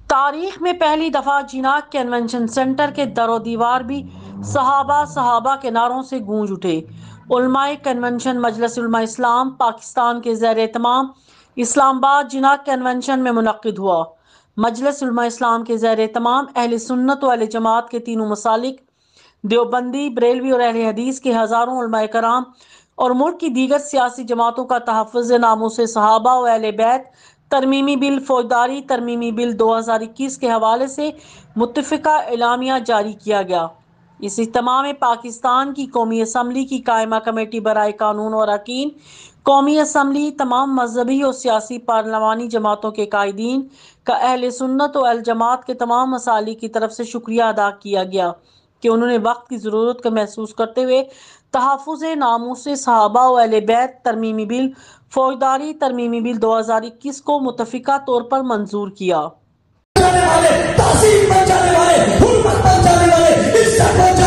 तारीख में पहली दफा जिनाक कन्वेंशन सेंटर के दरो दीवार भी सहाबा सहाबा के नारों से गूंज उठे। उलमाए कन्वेंशन मजलिस उलमा इस्लाम पाकिस्तान के ज़ेर एहतमाम इस्लामाबाद जिनाक कन्वेंशन में मुनक्किद हुआ। मजलिस उलमा इस्लाम के ज़ेर एहतमाम अहले सुन्नत व अहले जमात के तीनों मसालिक देवबंदी, बरेलवी और अहले हदीस के हज़ारों उलमाए कराम और मुल्क की दीगर सियासी जमातों का तहफ़्फ़ुज़ नामूस सहाबा व अहले बैत तरमीमी बिल फौजदारी तरमीमी बिल 2021 के हवाले से मुत्तफ़िका एलामिया जारी किया गया। इस इज्तिमा में पाकिस्तान की कौमी असम्बली की कायमा कमेटी बराए कानून और अरकान कौमी असम्बली, तमाम मजहबी और सियासी पार्लिमानी जमातों के कायदीन का अहले सुन्नत व अल जमात के तमाम मसालिक की तरफ से शुक्रिया अदा किया गया कि उन्होंने वक्त की ज़रूरत को महसूस करते हुए तहफ़्फ़ुज़ नामूस सहाबा व अहले बैत तरमीमी बिल फौजदारी तरमीमी बिल 2021 को मुत्तफ़िका तौर पर मंजूर किया।